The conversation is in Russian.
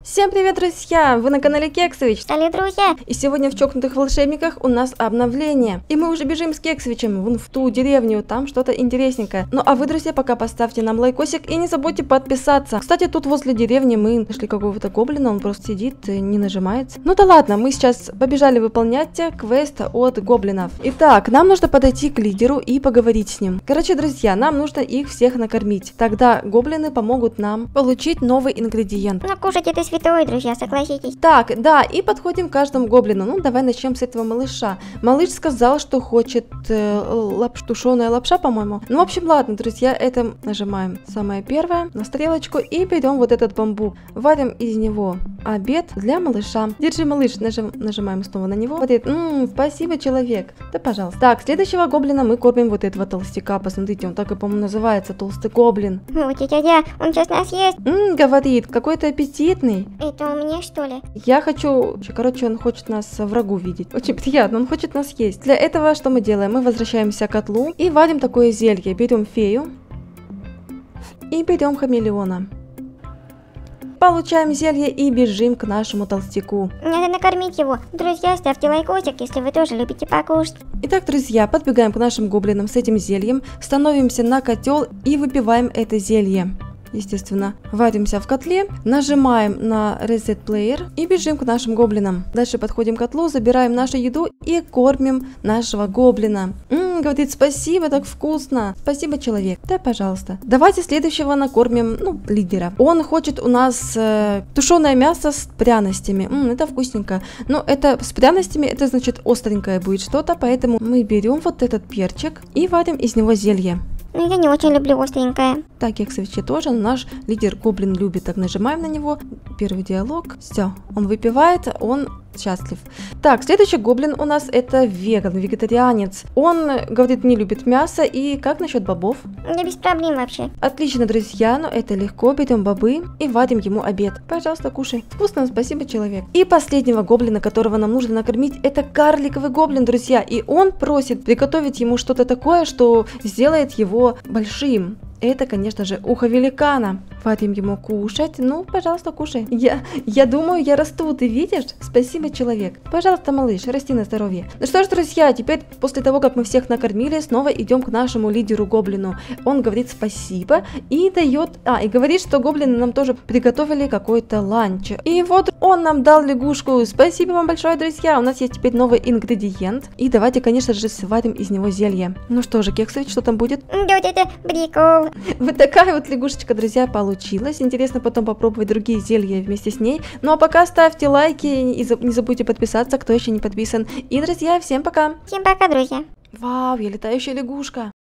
Всем привет, друзья! Вы на канале Кексович. Салют, друзья! И сегодня в Чокнутых волшебниках у нас обновление. И мы уже бежим с Кексовичем вон в ту деревню, там что-то интересненькое. Ну а вы, друзья, пока поставьте нам лайкосик и не забудьте подписаться. Кстати, тут возле деревни мы нашли какого-то гоблина, он просто сидит и не нажимается. Ну да ладно, мы сейчас побежали выполнять квест от гоблинов. Итак, нам нужно подойти к лидеру и поговорить с ним. Короче, друзья, нам нужно их всех накормить. Тогда гоблины помогут нам получить новый ингредиент. Но кушать это святое, друзья, согласитесь. Так, да, и подходим к каждому гоблину. Ну, давай начнем с этого малыша. Малыш сказал, что хочет тушеная лапша, по-моему. Ну, в общем, ладно, друзья, это нажимаем самое первое на стрелочку и берем вот этот бамбук. Варим из него обед для малыша. Держи, малыш, нажимаем снова на него. Вот это, спасибо, человек. Да, пожалуйста. Так, следующего гоблина мы кормим вот этого толстяка. Посмотрите, он так и, по-моему, называется, толстый гоблин. Вот дядя, он сейчас нас ест. Говорит, какой-то аппетитный. Это у меня, что ли? Я хочу... Короче, он хочет нас врагу видеть. Очень приятно, он хочет нас есть. Для этого что мы делаем? Мы возвращаемся к котлу и варим такое зелье. Берем фею и берем хамелеона. Получаем зелье и бежим к нашему толстяку. Надо накормить его. Друзья, ставьте лайкосик, если вы тоже любите покушать. Итак, друзья, подбегаем к нашим гоблинам с этим зельем, становимся на котел и выпиваем это зелье. Естественно, варимся в котле, нажимаем на Reset Player и бежим к нашим гоблинам. Дальше подходим к котлу, забираем нашу еду и кормим нашего гоблина. Говорит, спасибо, так вкусно. Спасибо, человек. Да, пожалуйста. Давайте следующего накормим, лидера. Он хочет у нас тушеное мясо с пряностями. Это вкусненько. Но это с пряностями, это значит остренькое будет что-то, поэтому мы берем вот этот перчик и варим из него зелье. Ну, я не очень люблю остренькое. Так, Кексовичи тоже, наш лидер гоблин любит. Так, нажимаем на него. Первый диалог. Все, он выпивает, он счастлив. Так, следующий гоблин у нас это веган, вегетарианец. Он, говорит, не любит мясо. И как насчет бобов? Да без проблем вообще. Отлично, друзья, но это легко. Берем бобы и варим ему обед. Пожалуйста, кушай. Вкусно, спасибо, человек. И последнего гоблина, которого нам нужно накормить, это карликовый гоблин, друзья. И он просит приготовить ему что-то такое, что сделает его большим. Это, конечно же, ухо великана. Варим ему кушать. Ну, пожалуйста, кушай. Я думаю, я расту, ты видишь? Спасибо, человек. Пожалуйста, малыш, расти на здоровье. Ну что ж, друзья, теперь после того, как мы всех накормили, снова идем к нашему лидеру гоблину. Он говорит спасибо и дает... и говорит, что гоблины нам тоже приготовили какой-то ланч. И вот он нам дал лягушку. Спасибо вам большое, друзья. У нас есть теперь новый ингредиент. И давайте, конечно же, сварим из него зелье. Ну что же, Кексович, что там будет? Да вот это прикол. Вот такая вот лягушечка, друзья, получилась. Интересно потом попробовать другие зелья вместе с ней. Ну а пока ставьте лайки и не забудьте подписаться, кто еще не подписан. И, друзья, всем пока! Всем пока, друзья! Вау, я летающая лягушка!